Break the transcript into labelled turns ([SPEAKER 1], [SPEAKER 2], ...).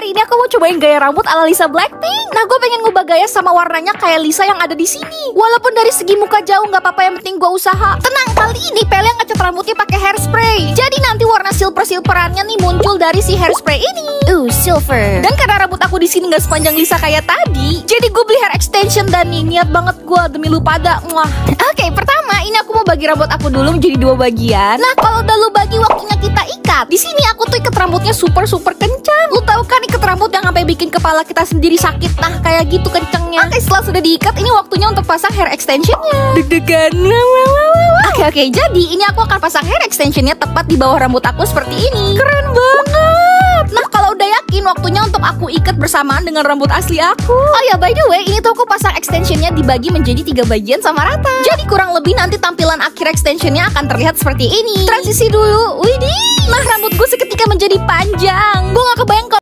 [SPEAKER 1] Hari ini aku mau cobain gaya rambut ala Lisa Blackpink. Nah, gue pengen ngubah gaya sama warnanya kayak Lisa yang ada di sini. Walaupun dari segi muka jauh nggak apa-apa, yang penting gue usaha. Tenang, kali ini Pele ngecat rambutnya pakai hairspray. Jadi nanti warna silver-silverannya nih muncul dari si hairspray ini. Silver. Dan karena rambut aku di sini nggak sepanjang Lisa kayak tadi, jadi gue beli hair extension dan nih niat banget gue demi lu pada. Oke, pertama ini aku mau bagi rambut aku dulu menjadi 2 bagian. Nah, kalau udah lu bagi, waktunya kita ikat. Di sini aku tuh ikat rambutnya super kencang. Lu tahu kan ikat rambut yang sampai bikin kepala kita sendiri sakit. Nah, kayak gitu kencengnya. Oke, setelah sudah diikat, ini waktunya untuk pasang hair extensionnya. Deg-degan. Oke, jadi ini aku akan pasang hair extensionnya tepat di bawah rambut aku seperti ini. Keren banget. Nah, kalau udah yakin, waktunya untuk aku ikat bersamaan dengan rambut asli aku. Oh ya, by the way, ini tuh aku pasang extensionnya dibagi menjadi 3 bagian sama rata. Jadi kurang lebih nanti tampilan akhir extensionnya akan terlihat seperti ini. Transisi dulu. Widih. Nah, rambut gue seketika menjadi panjang. Gue gak kebayang kalau